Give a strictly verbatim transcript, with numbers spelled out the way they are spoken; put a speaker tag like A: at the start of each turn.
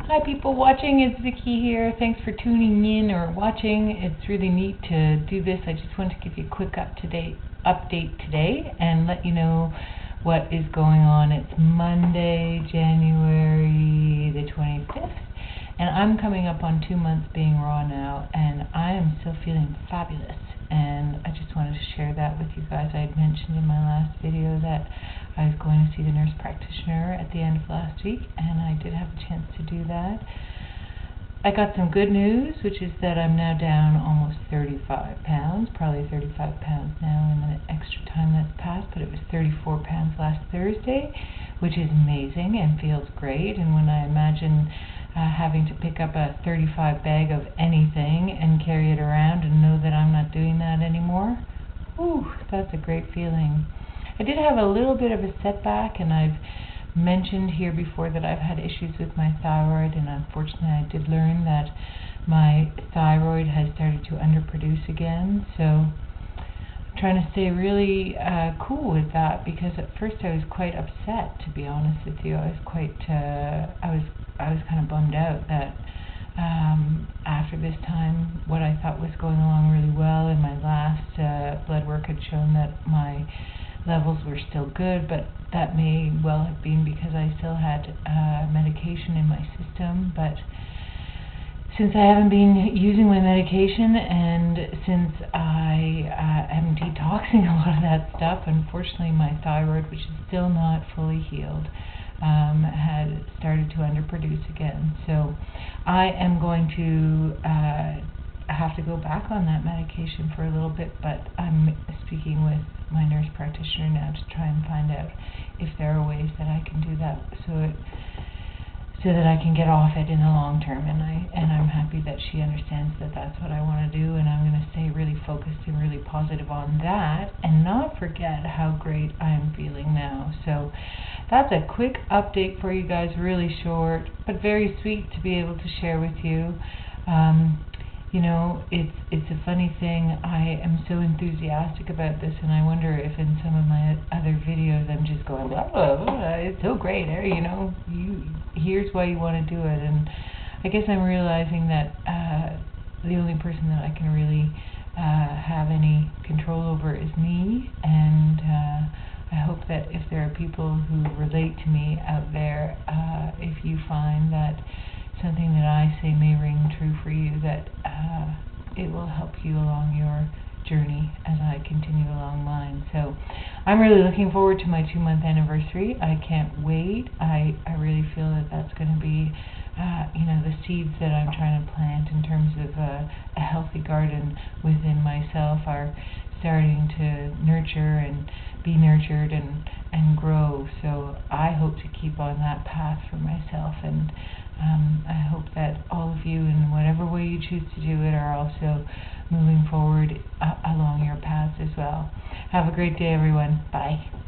A: Hi people watching, it's Vicky here. Thanks for tuning in or watching. It's really neat to do this. I just want to give you a quick up-to-date update today and let you know what is going on. It's Monday, January the twenty-fifth, and I'm coming up on two months being raw now, and I am still feeling fabulous. And I just wanted to share that with you guys. I had mentioned in my last video that I was going to see the nurse practitioner at the end of last week, and I did have a chance to do that. I got some good news, which is that I'm now down almost thirty-five pounds, probably thirty-five pounds now in the extra time that's passed, but it was thirty-four pounds last Thursday, which is amazing and feels great. And when I imagine uh, having to pick up a thirty-five bag of anything and carry it around and know that I'm not doing that anymore, whew, that's a great feeling. I did have a little bit of a setback, and I've mentioned here before that I've had issues with my thyroid, and unfortunately I did learn that my thyroid has started to underproduce again. So I'm trying to stay really uh, cool with that, because at first I was quite upset, to be honest with you. I was quite, uh, I was, I was kind of bummed out that um, after this time what I thought was going along really well, and my last uh, blood work had shown that my levels were still good, but that may well have been because I still had uh, medication in my system. But since I haven't been using my medication, and since I uh, am detoxing a lot of that stuff, unfortunately my thyroid, which is still not fully healed, um, had started to underproduce again. So I am going to uh, have to go back on that medication for a little bit, but I'm speaking with my nurse practitioner now to try and find out if there are ways that I can do that, so it, so that I can get off it in the long term. And I and I'm happy that she understands that that's what I want to do, and I'm going to stay really focused and really positive on that, and not forget how great I am feeling now. So that's a quick update for you guys, really short but very sweet to be able to share with you. Um, You know, it's it's a funny thing. I am so enthusiastic about this, and I wonder if in some of my other videos I'm just going, blah, blah, blah, it's so great, eh? You know, you here's why you want to do it. And I guess I'm realizing that uh, the only person that I can really uh, have any control over is me, and uh, I hope that if there are people who relate to me out there, uh, if you find that something that I say may ring true for you, that uh, it will help you along your journey as I continue along mine. So I'm really looking forward to my two month anniversary. I can't wait. I, I really feel that that's going to be uh, you know, the seeds that I'm trying to plant in terms of uh, a healthy garden within myself are starting to nurture and be nurtured and, and grow. So I hope to keep on that path for myself, and Um, I hope that all of you, in whatever way you choose to do it, are also moving forward uh, along your paths as well. Have a great day, everyone. Bye.